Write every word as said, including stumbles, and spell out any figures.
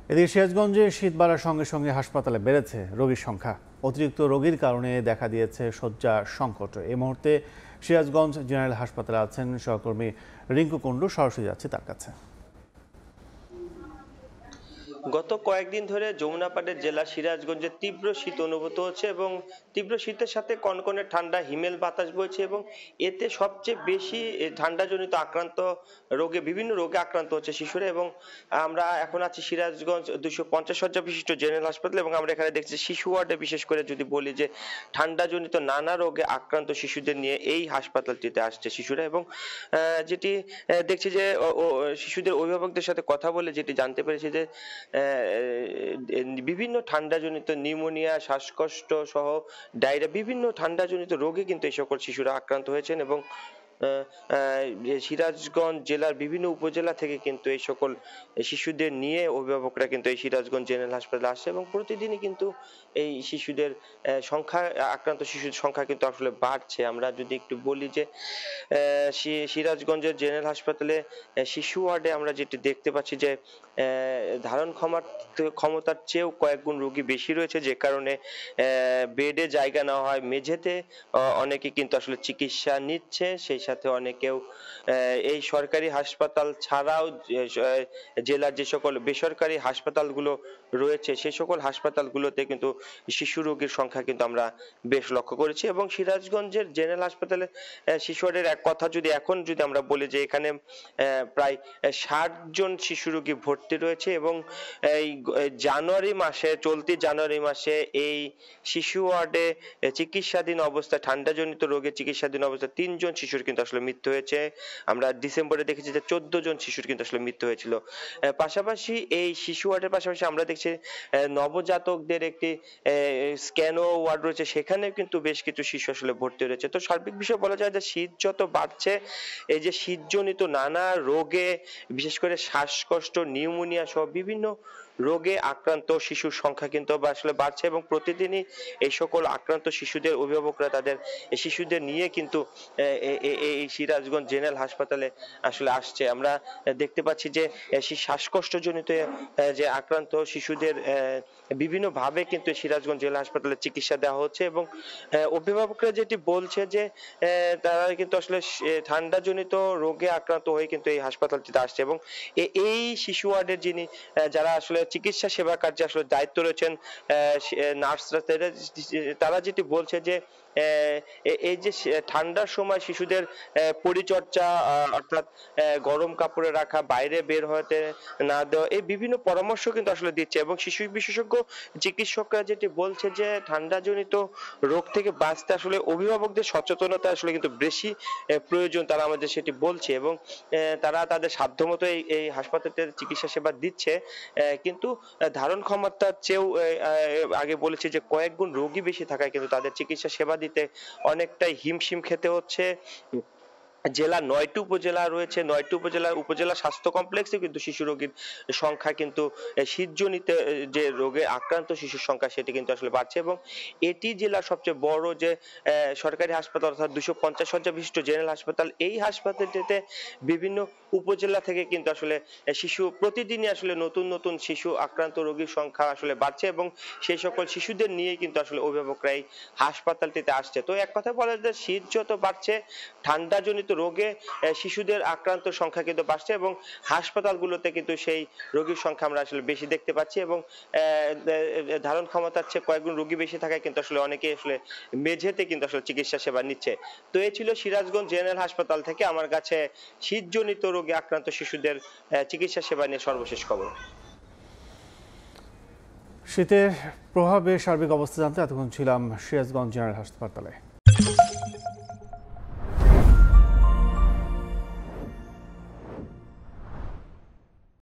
এদিকে সিরাজগঞ্জে শীত বাড়ার সঙ্গে সঙ্গে হাসপাতালে বেড়েছে রোগীর সংখ্যা। অতিরিক্ত রোগীর কারণে দেখা দিয়েছে শয্যা সংকট। এই মুহূর্তে সিরাজগঞ্জ জেনারেল হাসপাতালে আছেন সহকর্মী রিঙ্কু কুণ্ডু। সরাসরি যাচ্ছে তার কাছে। গত কয়েকদিন ধরে যমুনাপাড়ের জেলা সিরাজগঞ্জে তীব্র শীত অনুভূত হচ্ছে এবং তীব্র শীতের সাথে কনকনে ঠান্ডা হিমেল বাতাস বইছে এবং এতে সবচেয়ে বেশি ঠান্ডাজনিত আক্রান্ত রোগে বিভিন্ন রোগে আক্রান্ত হচ্ছে শিশুরা। এবং আমরা এখন আছি সিরাজগঞ্জ দুশো পঞ্চাশ শয্যা বিশিষ্ট জেনারেল হাসপাতাল এবং আমরা এখানে দেখছি শিশু ওয়ার্ডে, বিশেষ করে যদি বলি যে ঠান্ডাজনিত নানা রোগে আক্রান্ত শিশুদের নিয়ে এই হাসপাতালটিতে আসছে শিশুরা। এবং যেটি দেখছি যে শিশুদের অভিভাবকদের সাথে কথা বলে যেটি জানতে পেরেছি যে বিভিন্ন ঠান্ডাজনিত নিউমোনিয়া, শ্বাসকষ্ট সহ ডায়রিয়া, বিভিন্ন ঠান্ডাজনিত রোগে কিন্তু এই সকল শিশুরা আক্রান্ত হয়েছেন। এবং সিরাজগঞ্জ জেলার বিভিন্ন উপজেলা থেকে কিন্তু এই সকল শিশুদের নিয়ে অভিভাবকরা কিন্তু এই সিরাজগঞ্জ জেনারেল হাসপাতালে আসছে এবং প্রতিদিনই কিন্তু এই শিশুদের সংখ্যা, আক্রান্ত শিশুদের সংখ্যা কিন্তু আসলে বাড়ছে। আমরা যদি একটু বলি যে সিরাজগঞ্জের জেনারেল হাসপাতালে শিশু ওয়ার্ডে আমরা যেটি দেখতে পাচ্ছি যে ধারণ ক্ষমতার চেয়েও কয়েক গুণ রোগী বেশি রয়েছে, যে কারণে বেডে জায়গা নেওয়া হয়। মেঝেতে অনেকে কিন্তু আসলে চিকিৎসা নিচ্ছে, সেই সাথে অনেকেও এই সরকারি হাসপাতাল ছাড়াও জেলার যে সকল বেসরকারি হাসপাতালগুলো রয়েছে সেই সকল হাসপাতালগুলোতে কিন্তু শিশু রোগীর সংখ্যা কিন্তু আমরা বেশ লক্ষ্য করেছি। এবং সিরাজগঞ্জের জেনারেল হাসপাতালে শিশু ওয়ার্ডের এক কথা যদি এখন যদি আমরা বলি যে এখানে প্রায় ষাট জন শিশু রোগী ভর্তি রয়েছে এবং এই জানুয়ারি মাসে, চলতি জানুয়ারি মাসে এই শিশু ওয়ার্ডে চিকিৎসাধীন অবস্থায় ঠান্ডাজনিত রোগে চিকিৎসাধীন অবস্থায় তিনজন শিশুর কিন্তু আসলে মৃত্যু হয়েছে। আমরা ডিসেম্বরে দেখেছি যে চোদ্দ জন শিশুর কিন্তু আসলে মৃত্যু হয়েছিল। পাশাপাশি এই শিশু ওয়ার্ডের পাশাপাশি আমরা দেখছি নবজাতকদের একটি স্ক্যানো ওয়ার্ড রয়েছে, সেখানেও কিন্তু বেশ কিছু শিশু আসলে ভর্তি রয়েছে। তো সার্বিক বিষয় বলা যায় যে শীত যত বাড়ছে, এই যে শীতজনিত নানা রোগে, বিশেষ করে শ্বাসকষ্ট, নিউমোনিয়া সহ বিভিন্ন রোগে আক্রান্ত শিশুর সংখ্যা কিন্তু আসলে বাড়ছে এবং প্রতিদিনই এই সকল আক্রান্ত শিশুদের অভিভাবকরা তাদের শিশুদের নিয়ে কিন্তু এই সিরাজগঞ্জ জেনারেল হাসপাতালে আসলে আসছে। আমরা দেখতে পাচ্ছি যে শ্বাসকষ্টজনিত যে আক্রান্ত শিশুদের বিভিন্ন ভাবে কিন্তু সিরাজগঞ্জ জেলা হাসপাতালে চিকিৎসা দেওয়া হচ্ছে এবং অভিভাবকরা যেটি বলছে যে তারা কিন্তু আসলে ঠান্ডাজনিত রোগে আক্রান্ত হয়ে কিন্তু এই হাসপাতালটিতে আসছে। এবং এই শিশু ওয়ার্ডের যিনি যারা আসলে চিকিৎসা সেবা কার্যে আসলে দায়িত্ব রয়েছেন নার্সরা, তারা যেটি বলছে যে এই যে ঠান্ডার সময় শিশুদের পরিচর্যা, অর্থাৎ গরম কাপড়ে রাখা, বাইরে বের হতে না দেওয়া, এই বিভিন্ন পরামর্শ কিন্তু আসলে দিচ্ছে। এবং শিশু বিশেষজ্ঞ চিকিৎসকরা যেটি বলছে যে ঠান্ডাজনিত রোগ থেকে বাঁচতে আসলে অভিভাবকদের সচেতনতা আসলে কিন্তু বেশি প্রয়োজন, তারা আমাদের সেটি বলছে। এবং তারা তাদের সাধ্যমতো এই এই হাসপাতালে চিকিৎসা সেবা দিচ্ছে, কিন্তু ধারণ ক্ষমতার চেয়েও আগে বলেছি যে কয়েক গুণ রোগী বেশি থাকায় কিন্তু তাদের চিকিৎসা সেবা দিতে অনেকটাই হিমশিম খেতে হচ্ছে। জেলা নয়টি উপজেলা রয়েছে, নয়টি উপজেলার উপজেলা স্বাস্থ্য কমপ্লেক্সে কিন্তু শিশু রোগীর সংখ্যা কিন্তু শীতজনিত যে রোগে আক্রান্ত শিশুর সংখ্যা সেটি কিন্তু আসলে বাড়ছে। এবং এটি জেলার সবচেয়ে বড় যে সরকারি হাসপাতাল, অর্থাৎ দুশো পঞ্চাশ শয্যা বিশিষ্ট জেনারেল হাসপাতাল, এই হাসপাতালটিতে বিভিন্ন উপজেলা থেকে কিন্তু আসলে শিশু প্রতিদিনই আসলে নতুন নতুন শিশু আক্রান্ত রোগীর সংখ্যা আসলে বাড়ছে এবং সেই সকল শিশুদের নিয়ে কিন্তু আসলে অভিভাবকরা এই হাসপাতালটিতে আসছে। তো এক কথা বলা যায় শীত যত বাড়ছে, ঠান্ডাজনিত রোগে শিশুদের আক্রান্ত সংখ্যা কিন্তু বাড়ছে এবং হাসপাতালগুলোতে কিন্তু সেই রোগীর সংখ্যা আমরা আসলে বেশি দেখতে পাচ্ছি। এবং ধারণ ক্ষমতার চেয়ে কয়েকগুণ রোগী বেশি থাকায় কিন্তু আসলে অনেকেই আসলে মেঝেতে কিন্তু আসলে চিকিৎসা সেবা নিচ্ছে। তো এই ছিল সিরাজগঞ্জ জেনারেল হাসপাতাল থেকে আমার কাছে শীতজনিত রোগে আক্রান্ত শিশুদের চিকিৎসা সেবা নিয়ে সর্বশেষ খবর। শীতের প্রভাবে সার্বিক অবস্থা জানতে এতক্ষণ ছিলাম সিরাজগঞ্জ জেনারেল হাসপাতালে।